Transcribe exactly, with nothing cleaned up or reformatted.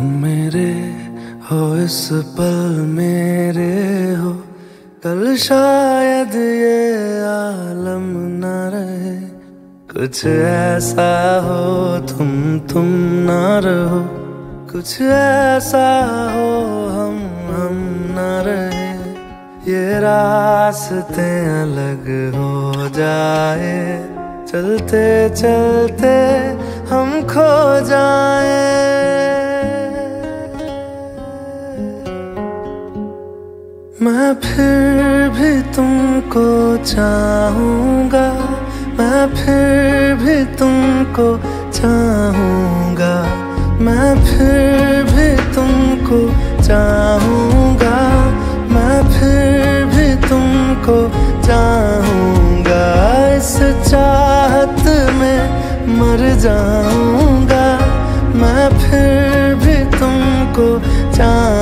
तुम मेरे हो इस पल मेरे हो, कल शायद ये आलम न रहे। कुछ ऐसा हो तुम तुम ना रहो, कुछ ऐसा हो हम हम ना रहे। ये रास्ते अलग हो जाए, चलते चलते हम खो जाए। मैं फिर भी तुमको चाहूँगा, मैं फिर भी तुमको चाहूँगा, मैं फिर भी तुमको चाहूँगा, मैं फिर भी तुमको चाहूँगा। इस चाहत में मर जाऊँगा, मैं फिर भी तुमको चाहूँगा।